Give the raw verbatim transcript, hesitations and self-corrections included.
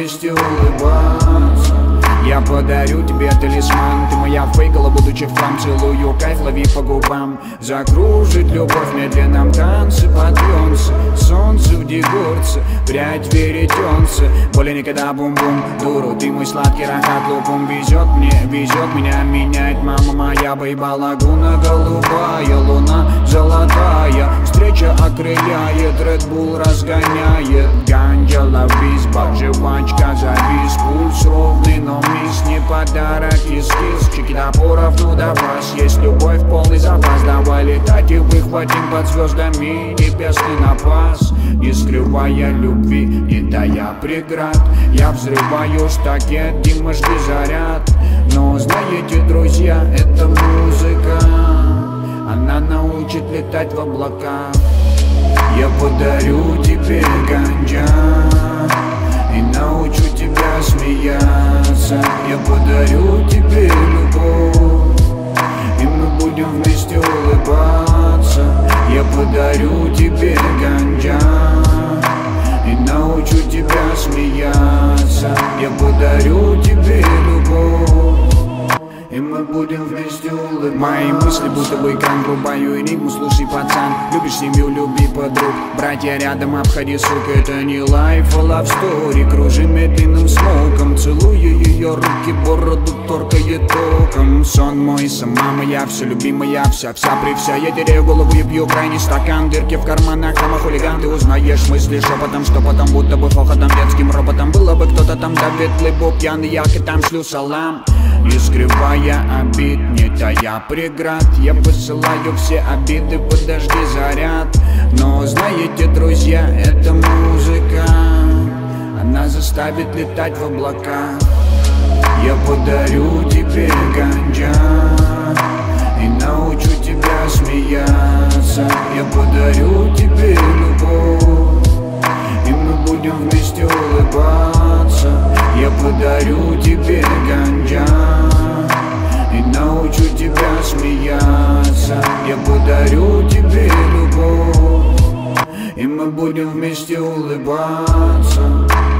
вместе улыбаться. Я подарю тебе талисман, ты моя фейкала, будучи в хлам. Целую кайф, лови по губам. Закружит любовь в медленном танце, подъемся. Солнце в дегорце, прядь веретенце. Более никогда бум-бум, дуру, ты мой сладкий рахат лукум. Везет мне, везет меня, меняет мама моя. Бейба лагуна, голубая луна, золотая. Встреча окрыляет, Red Bull разгоняет. Ганджа, лавизба, жвачка, завис. Пульс ровный, но мисс не подарок, эскиз. Чики-да поровну до вас, есть любовь, полный запас. Давай летать и выхватим под звездами небесный напас. Не скрывая любви, не тая преград, я взрываю штакет, Дима, жди заряд. Но знаете, друзья, эта музыка, она научит летать в облаках. Я подарю тебе ганджа и научу тебя смеяться. Я подарю тебе любовь, и мы будем вместе улыбаться. Я подарю тебе ганджа и научу тебя смеяться. Я подарю тебе любовь, и мы будем вместе улыбаться. Мои мысли будто бы экран, врубаю энигму. Слушай, пацан, любишь семью, люби подруг. Братья рядом, обходи, сука, это не лайф, а love story. Кружим медленным смоком, целую ее руки, бороду торкает током. Сон мой, сама моя, все любимая, вся-вся при вся. Я теряю голову и пью крайний стакан. Дырки в карманах, хама хулиган. Ты узнаешь мысли шепотом, что потом будто бы хохотом, детским роботом. Было бы кто-то там, да ветлый бог, пьяный, я и там шлю салам. Не скрывая обид, не тая преград, я посылаю все обиды, подожди заряд. Но знаете, друзья, эта музыка, она заставит летать в облака. Я подарю тебе ганджа и научу тебя смеяться. Я подарю тебе любовь, и мы будем вместе улыбаться. Я подарю тебе ганджа и научу тебя смеяться. Я подарю тебе любовь, и мы будем вместе улыбаться.